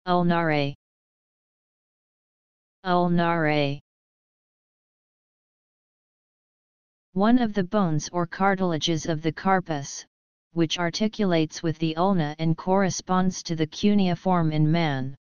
Ulnare. Ulnare. One of the bones or cartilages of the carpus, which articulates with the ulna and corresponds to the cuneiform in man.